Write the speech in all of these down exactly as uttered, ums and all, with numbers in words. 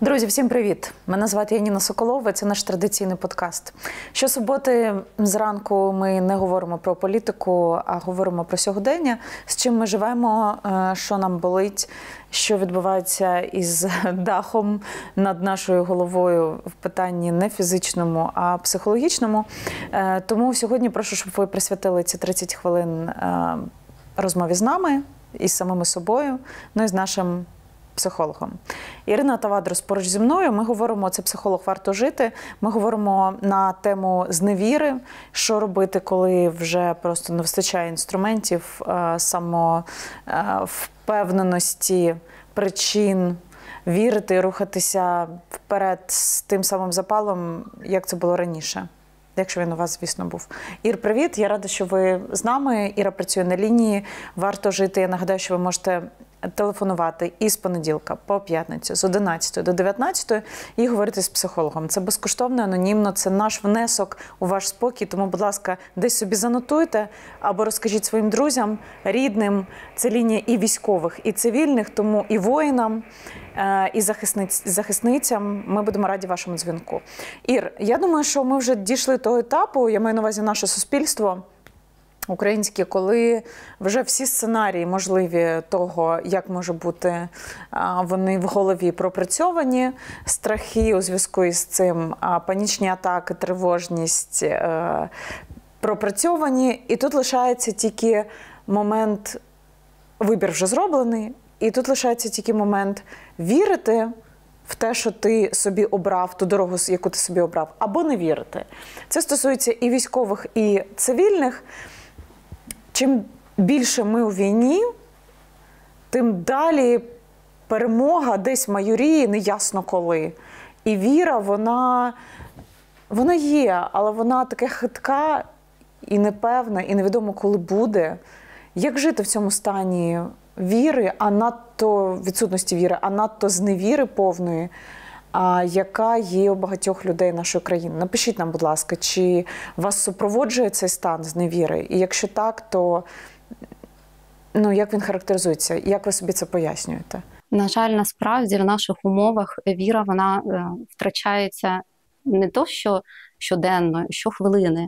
Друзі, всім привіт! Мене звати Яніна Соколова, це наш традиційний подкаст. Щосуботи зранку ми не говоримо про політику, а говоримо про сьогодення, з чим ми живемо, що нам болить, що відбувається із дахом над нашою головою в питанні не фізичному, а психологічному. Тому сьогодні прошу, щоб ви присвятили ці тридцять хвилин розмові з нами, із самими собою, ну і з нашим психологом. Ірина Тавадрос поруч зі мною. Ми говоримо, це психолог «Варто жити». Ми говоримо на тему зневіри, що робити, коли вже просто не вистачає інструментів, самовпевненості, причин вірити і рухатися вперед з тим самим запалом, як це було раніше. Якщо він у вас, звісно, був. Ір, привіт! Я рада, що ви з нами. Іра працює на лінії «Варто жити». Я нагадаю, що ви можете телефонувати із понеділка по п'ятницю з одинадцятої до дев'ятнадцятої і говорити з психологом. Це безкоштовно, анонімно, це наш внесок у ваш спокій. Тому, будь ласка, десь собі занотуйте або розкажіть своїм друзям, рідним. Це лінія і військових, і цивільних, тому і воїнам, і захисниць, захисницям. Ми будемо раді вашому дзвінку. Ір, я думаю, що ми вже дійшли того етапу, я маю на увазі наше суспільство українські, коли вже всі сценарії можливі того, як може бути, вони в голові пропрацьовані, страхи у зв'язку із цим, панічні атаки, тривожність пропрацьовані. І тут лишається тільки момент, вибір вже зроблений, і тут лишається тільки момент вірити в те, що ти собі обрав, ту дорогу, яку ти собі обрав, або не вірити. Це стосується і військових, і цивільних. Чим більше ми у війні, тим далі перемога десь майоріє, неясно коли. І віра, вона, вона є, але вона така хитка і непевна, і невідомо, коли буде. Як жити в цьому стані віри, а надто відсутності віри, а надто зневіри повної, а яка є у багатьох людей нашої країни? Напишіть нам, будь ласка, чи вас супроводжує цей стан зневіри? І якщо так, то ну, як він характеризується? Як ви собі це пояснюєте? На жаль, насправді в наших умовах віра, вона е, втрачається не то, що щоденно, щохвилини.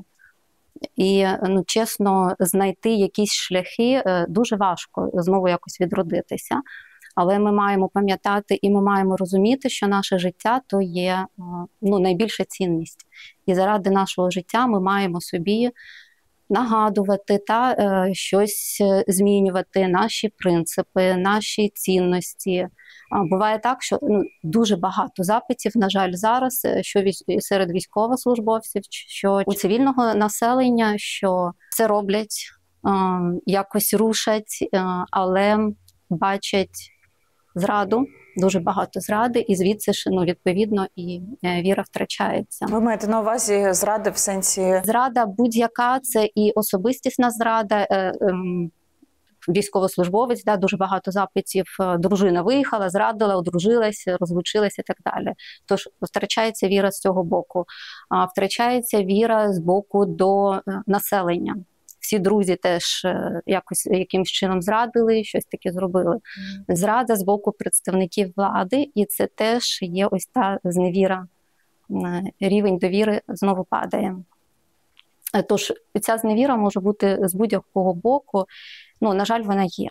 І, ну, чесно, знайти якісь шляхи е, дуже важко знову якось відродитися. Але ми маємо пам'ятати і ми маємо розуміти, що наше життя – то є ну, найбільша цінність. І заради нашого життя ми маємо собі нагадувати та е, щось змінювати, наші принципи, наші цінності. А, буває так, що ну, дуже багато запитів, на жаль, зараз, що військ... серед військовослужбовців, що у цивільного населення, що це роблять, е, якось рушать, е, але бачать зраду, дуже багато зради, і звідси ж, ну, відповідно, і віра втрачається. Ви маєте на увазі зради в сенсі? Зрада будь-яка, це і особистісна зрада, е, е, військовослужбовець, да, дуже багато запитів, дружина виїхала, зрадила, одружилася, розлучилася і так далі. Тож втрачається віра з цього боку. А втрачається віра з боку до населення. Всі друзі теж якось якимось чином зрадили, щось таке зробили. Зрада з боку представників влади, і це теж є ось та зневіра. Рівень довіри знову падає. Тож ця зневіра може бути з будь-якого боку, ну, на жаль, вона є.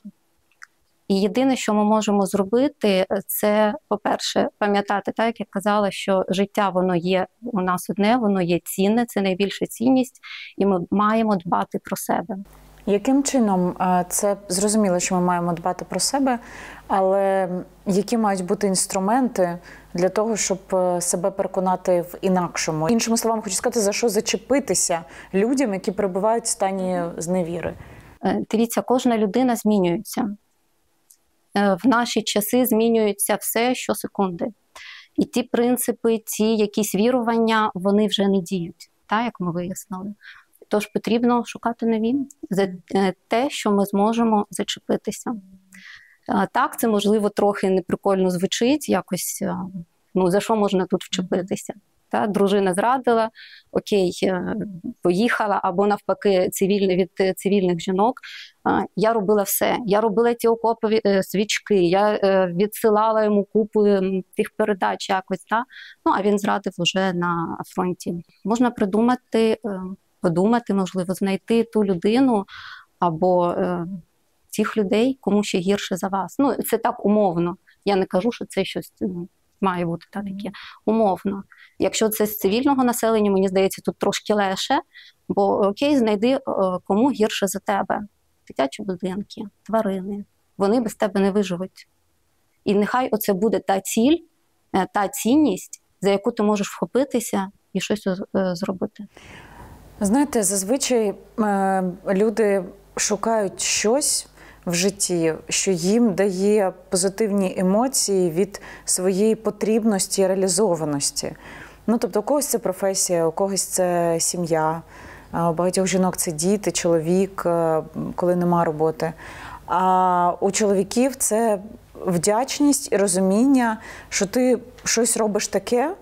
І єдине, що ми можемо зробити, це, по-перше, пам'ятати, так, як я казала, що життя, воно є у нас одне, воно є цінне, це найбільша цінність, і ми маємо дбати про себе. Яким чином, це зрозуміло, що ми маємо дбати про себе, але які мають бути інструменти для того, щоб себе переконати в інакшому? Іншими словами, хочу сказати, за що зачепитися людям, які перебувають в стані зневіри? Дивіться, кожна людина змінюється. В наші часи змінюється все щосекунди. І ті принципи, ті якісь вірування, вони вже не діють, так, як ми вияснили. Тож потрібно шукати нові, за те, що ми зможемо зачепитися. Так, це, можливо, трохи неприкольно звучить, якось, ну, за що можна тут вчепитися? Та? Дружина зрадила, окей, поїхала, або навпаки цивільні, від цивільних жінок. Я робила все. Я робила ті окопові свічки, я відсилала йому купу тих передач якось. Та? Ну, а він зрадив уже на фронті. Можна придумати, подумати, можливо, знайти ту людину або тих людей, кому ще гірше за вас. Ну, це так умовно. Я не кажу, що це щось має бути та, таке умовно. Якщо це з цивільного населення, мені здається, тут трошки легше, бо окей, знайди, кому гірше за тебе. Дитячі будинки, тварини. Вони без тебе не виживуть. І нехай оце буде та ціль, та цінність, за яку ти можеш вхопитися і щось зробити. Знаєте, зазвичай люди шукають щось в житті, що їм дає позитивні емоції від своєї потрібності і реалізованості. Ну, тобто, у когось це професія, у когось це сім'я, у багатьох жінок це діти, чоловік, коли нема роботи. А у чоловіків це вдячність і розуміння, що ти щось робиш таке,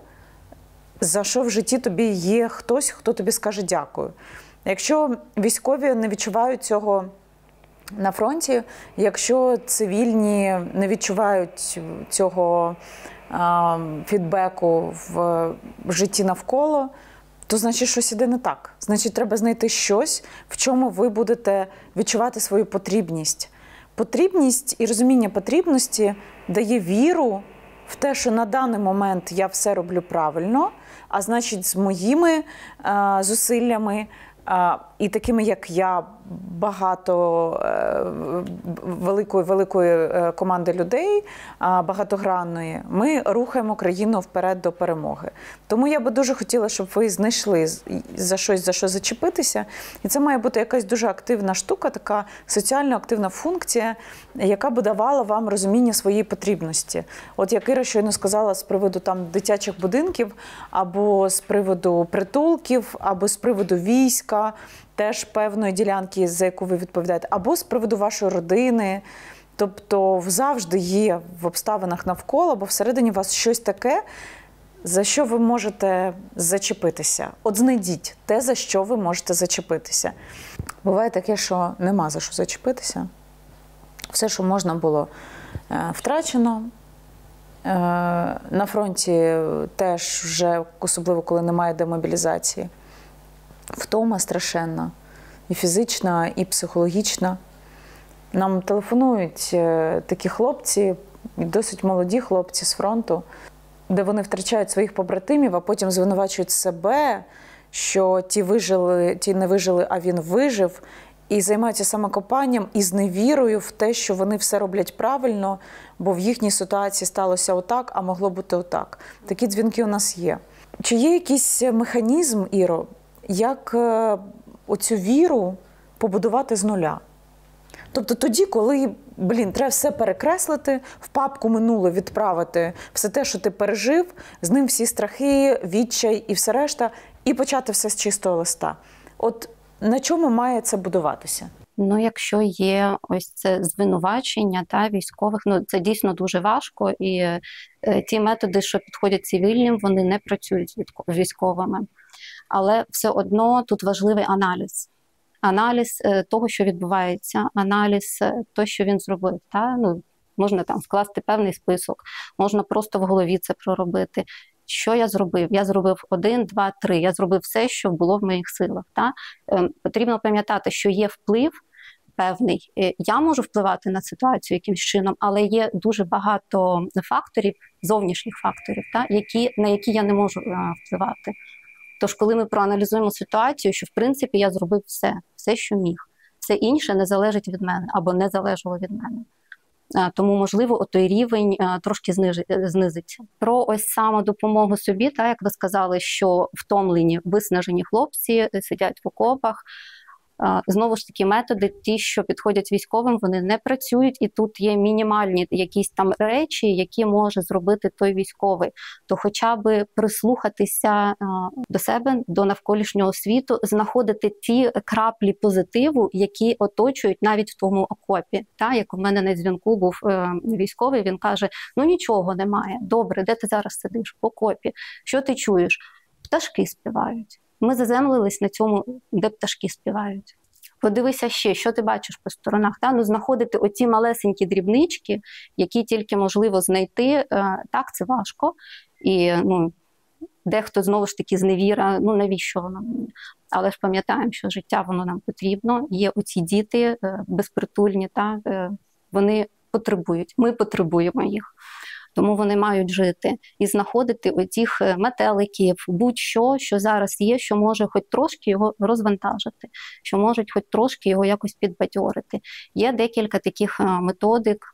за що в житті тобі є хтось, хто тобі скаже дякую. Якщо військові не відчувають цього на фронті, якщо цивільні не відчувають цього а, фідбеку в житті навколо, то значить щось іде не так. Значить, треба знайти щось, в чому ви будете відчувати свою потрібність. Потрібність і розуміння потрібності дає віру в те, що на даний момент я все роблю правильно, а значить, з моїми а, зусиллями а, і такими, як я, багато е, великої, великої команди людей, а, багатогранної, ми рухаємо країну вперед до перемоги. Тому я би дуже хотіла, щоб ви знайшли за щось, за що зачепитися. І це має бути якась дуже активна штука, така соціально активна функція, яка би давала вам розуміння своєї потрібності. От як Іра щойно сказала з приводу там дитячих будинків, або з приводу притулків, або з приводу війська, теж певної ділянки, за яку ви відповідаєте, або з приводу вашої родини. Тобто завжди є в обставинах навколо, або всередині вас щось таке, за що ви можете зачепитися. От знайдіть те, за що ви можете зачепитися. Буває таке, що нема за що зачепитися. Все, що можна було, втрачено. На фронті теж вже, особливо коли немає демобілізації, втома страшенна, і фізична, і психологічна. Нам телефонують такі хлопці, досить молоді хлопці з фронту, де вони втрачають своїх побратимів, а потім звинувачують себе, що ті вижили, ті не вижили, а він вижив, і займаються самокопанням і з невірою в те, що вони все роблять правильно, бо в їхній ситуації сталося отак, а могло бути отак. Такі дзвінки у нас є. Чи є якийсь механізм, Іро, як оцю віру побудувати з нуля? Тобто тоді, коли, блін, треба все перекреслити, в папку минуле відправити все те, що ти пережив, з ним всі страхи, відчай і все решта, і почати все з чистого листа. От на чому має це будуватися? Ну, якщо є ось це звинувачення та, військових, ну це дійсно дуже важко, і е, ті методи, що підходять цивільним, вони не працюють з військовими. Але все одно тут важливий аналіз. Аналіз е, того, що відбувається, аналіз е, того, що він зробив. Та? Ну, можна там скласти певний список, можна просто в голові це проробити. Що я зробив? Я зробив один, два, три. Я зробив все, що було в моїх силах. Та? Е, потрібно пам'ятати, що є вплив певний. Е, я можу впливати на ситуацію якимось чином, але є дуже багато факторів, зовнішніх факторів, та? Які, на які я не можу е, впливати. Тож, коли ми проаналізуємо ситуацію, що, в принципі, я зробив все, все, що міг. Все інше не залежить від мене або не залежало від мене. Тому, можливо, той рівень трошки знизиться. Про ось самодопомогу собі, так, як ви сказали, що втомлені, виснажені хлопці сидять в окопах. Знову ж таки, методи, ті, що підходять військовим, вони не працюють, і тут є мінімальні якісь там речі, які може зробити той військовий. То хоча б прислухатися до себе, до навколишнього світу, знаходити ті краплі позитиву, які оточують навіть в твоєму окопі. Та, як у мене на дзвінку був військовий, він каже, ну нічого немає, добре, де ти зараз сидиш? В окопі. Що ти чуєш? пташки співають. Ми заземлились на цьому, де пташки співають. Подивися ще, що ти бачиш по сторонах. Та? Ну, знаходити оці малесенькі дрібнички, які тільки можливо знайти, так, це важко. І ну, дехто, знову ж таки, зневіра, ну навіщо воно? Але ж пам'ятаємо, що життя воно нам потрібно. Є оці діти безпритульні, та? Вони потребують, ми потребуємо їх. Тому вони мають жити і знаходити оцих метеликів, будь-що, що зараз є, що може хоч трошки його розвантажити, що може хоч трошки його якось підбадьорити. Є декілька таких методик,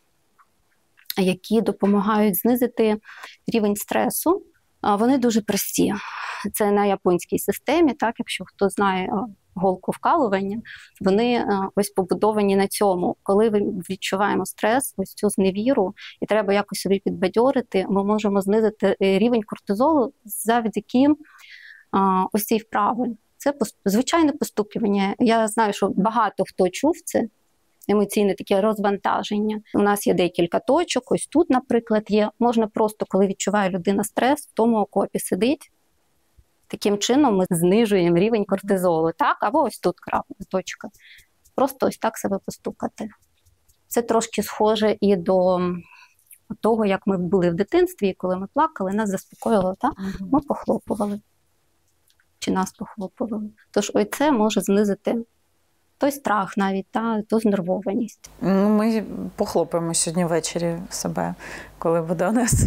які допомагають знизити рівень стресу. Вони дуже прості. Це на японській системі, так, якщо хто знає голку вкалування, вони ось побудовані на цьому. Коли ми відчуваємо стрес, ось цю зневіру, і треба якось собі підбадьорити, ми можемо знизити рівень кортизолу завдяки ось цій вправи. Це звичайне постукування. Я знаю, що багато хто чув це, емоційне таке розвантаження. У нас є декілька точок, ось тут, наприклад, є. Можна просто, коли відчуває людина стрес, в тому окопі сидить. Таким чином ми знижуємо рівень кортизолу, так? Або ось тут точка. Просто ось так себе постукати. Це трошки схоже і до того, як ми були в дитинстві, коли ми плакали, нас заспокоїло, так? Mm-hmm. Ми похлопували. Чи нас похлопували. Тож ось це може знизити той страх навіть, та, ту знервованість. Ну, ми похлопаємо сьогодні ввечері себе, коли буде у нас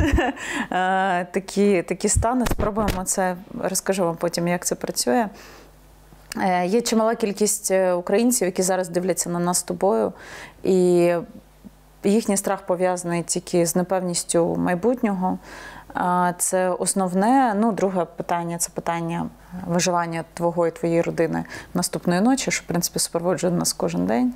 такі, такі стани. Спробуємо це, розкажу вам потім, як це працює. Є чимала кількість українців, які зараз дивляться на нас з тобою, і їхній страх пов'язаний тільки з непевністю майбутнього. Це основне. Ну, друге питання – це питання виживання твого і твоєї родини наступної ночі, що, в принципі, супроводжує нас кожен день.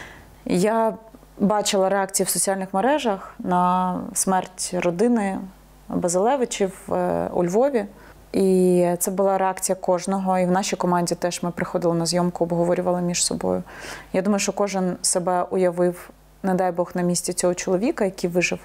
Я бачила реакції в соціальних мережах на смерть родини Базилевичів у Львові. І це була реакція кожного. І в нашій команді теж ми приходили на зйомку, обговорювали між собою. Я думаю, що кожен себе уявив, не дай Бог, на місці цього чоловіка, який вижив.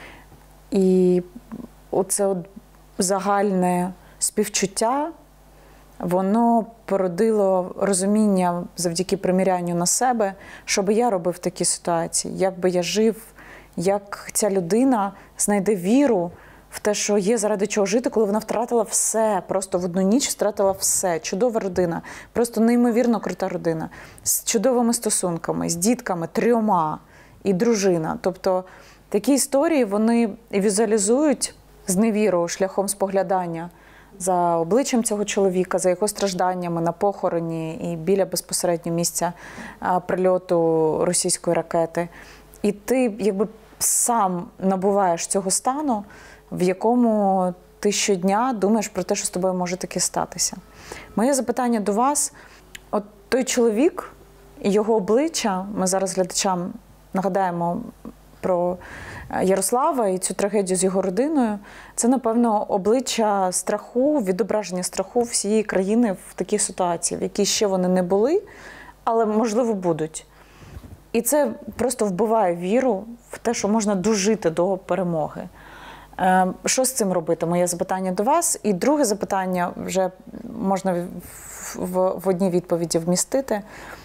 І оце от загальне співчуття, воно породило розуміння завдяки примірянню на себе, що би я робив в такій ситуації, як би я жив, як ця людина знайде віру в те, що є заради чого жити, коли вона втратила все, просто в одну ніч втратила все. Чудова родина, просто неймовірно крута родина, з чудовими стосунками, з дітками, трьома, і дружина. Тобто такі історії, вони візуалізують зневіру шляхом споглядання за обличчям цього чоловіка, за його стражданнями на похороні і біля безпосередньо місця прильоту російської ракети. І ти якби сам набуваєш цього стану, в якому ти щодня думаєш про те, що з тобою може таке статися. Моє запитання до вас. От той чоловік і його обличчя, ми зараз глядачам нагадаємо про Ярослава і цю трагедію з його родиною, це, напевно, обличчя страху, відображення страху всієї країни в такій ситуації, в якій ще вони не були, але, можливо, будуть. І це просто вбиває віру в те, що можна дожити до перемоги. Що з цим робити? Моє запитання до вас. І друге запитання вже можна в, в одній відповіді вмістити.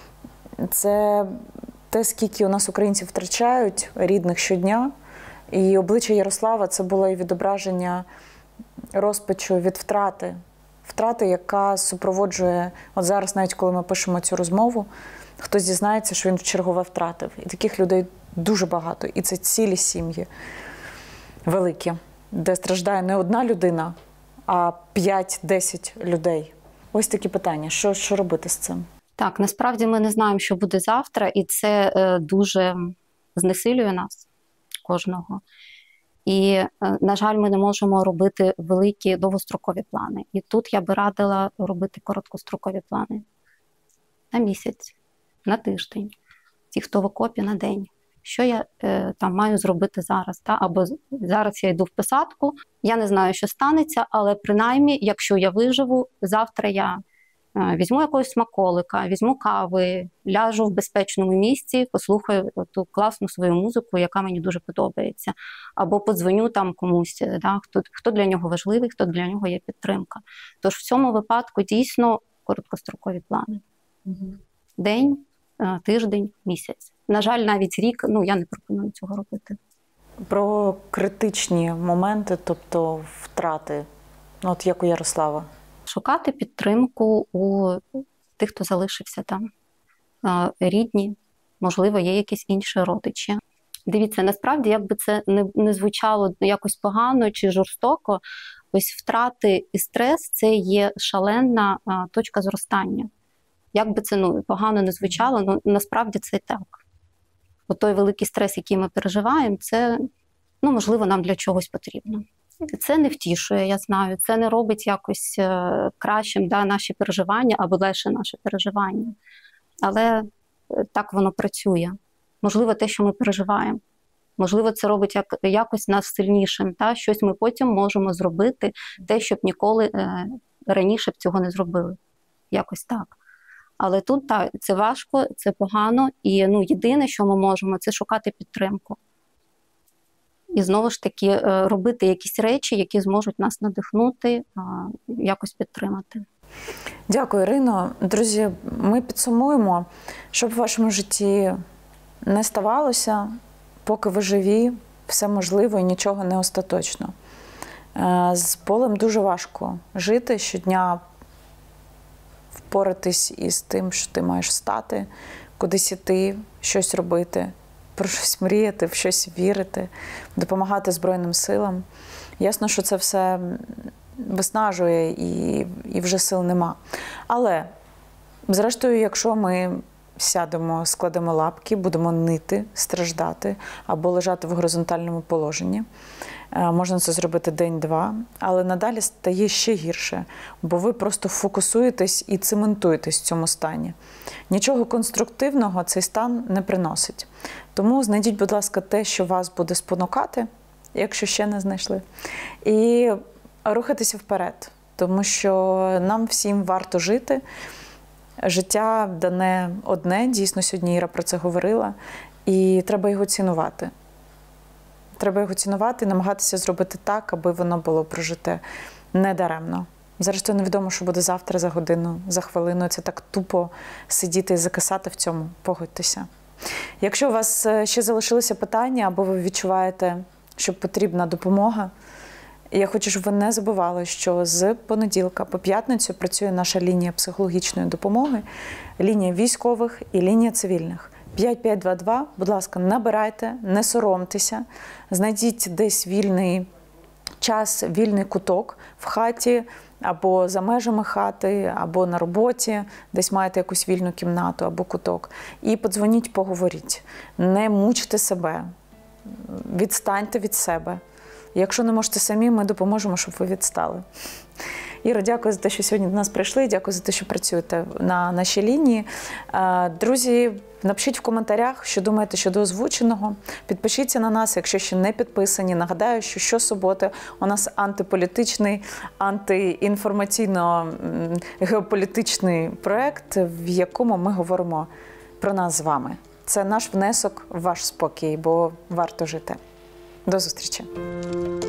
Це те, скільки у нас українців втрачають рідних щодня. І обличчя Ярослава – це було і відображення розпачу від втрати. Втрати, яка супроводжує, от зараз навіть коли ми пишемо цю розмову, хтось дізнається, що він вчергове втратив. І таких людей дуже багато. І це цілі сім'ї великі, де страждає не одна людина, а п'ять-десять людей. Ось такі питання. Що, що робити з цим? Так, насправді ми не знаємо, що буде завтра, і це е, дуже знесилює нас, кожного. І, е, на жаль, ми не можемо робити великі довгострокові плани. І тут я би радила робити короткострокові плани. На місяць, на тиждень, ті, хто в окопі, на день. Що я е, там маю зробити зараз? Та? Або зараз я йду в посадку, я не знаю, що станеться, але принаймні, якщо я виживу, завтра я Візьму якогось смаколика, візьму кави, ляжу в безпечному місці, послухаю ту класну свою музику, яка мені дуже подобається. Або подзвоню там комусь, да, хто, хто для нього важливий, хто для нього є підтримка. Тож в цьому випадку дійсно короткострокові плани. Угу. День, тиждень, місяць. На жаль, навіть рік, ну, я не пропоную цього робити. Про критичні моменти, тобто втрати, от як у Ярослава. Шукати підтримку у тих, хто залишився там. Рідні, можливо, є якісь інші родичі. Дивіться, насправді, як би це не, не звучало якось погано чи жорстоко, ось втрати і стрес – це є шалена а, точка зростання. Як би це ну, погано не звучало, ну, насправді це так. От той великий стрес, який ми переживаємо, це, ну, можливо, нам для чогось потрібно. Це не втішує, я знаю, це не робить якось е, кращим да, наші переживання або легше наші переживання. Але так воно працює. Можливо, те, що ми переживаємо. Можливо, це робить як, якось нас сильнішим. Та? Щось ми потім можемо зробити, те, щоб ніколи е, раніше б цього не зробили. Якось так. Але тут так, це важко, це погано. І ну, єдине, що ми можемо, це шукати підтримку. І знову ж таки робити якісь речі, які зможуть нас надихнути, якось підтримати. Дякую, Ірино. Друзі, ми підсумуємо, щоб в вашому житті не ставалося, поки ви живі, все можливо і нічого не остаточно. З болем дуже важко жити, щодня впоратись із тим, що ти маєш встати, кудись іти, щось робити, про щось мріяти, в щось вірити, допомагати Збройним силам. Ясно, що це все виснажує і, і вже сил нема. Але, зрештою, якщо ми сядемо, складемо лапки, будемо нити, страждати або лежати в горизонтальному положенні, можна це зробити день-два, але надалі стає ще гірше, бо ви просто фокусуєтесь і цементуєтесь в цьому стані. Нічого конструктивного цей стан не приносить. Тому знайдіть, будь ласка, те, що вас буде спонукати, якщо ще не знайшли, і рухатися вперед, тому що нам всім варто жити. Життя дане одне, дійсно, сьогодні Іра про це говорила, і треба його цінувати. Треба його цінувати і намагатися зробити так, аби воно було прожите недаремно. Зрештою, невідомо, що буде завтра, за годину, за хвилину. Це так тупо сидіти і закисати в цьому. Погодьтеся. Якщо у вас ще залишилися питання, або ви відчуваєте, що потрібна допомога, я хочу, щоб ви не забували, що з понеділка по п'ятницю працює наша лінія психологічної допомоги, лінія військових і лінія цивільних. п'ять п'ять два два, будь ласка, набирайте, не соромтеся, знайдіть десь вільний час, вільний куток в хаті, або за межами хати, або на роботі, десь маєте якусь вільну кімнату або куток. І подзвоніть, поговоріть. Не мучте себе, відстаньте від себе. Якщо не можете самі, ми допоможемо, щоб ви відстали. Іро, дякую за те, що сьогодні до нас прийшли, дякую за те, що працюєте на нашій лінії. Друзі, напишіть в коментарях, що думаєте щодо озвученого. Підпишіться на нас, якщо ще не підписані. Нагадаю, що щосуботи у нас антиполітичний, антиінформаційно-геополітичний проєкт, в якому ми говоримо про нас з вами. Це наш внесок в ваш спокій, бо варто жити. До зустрічі!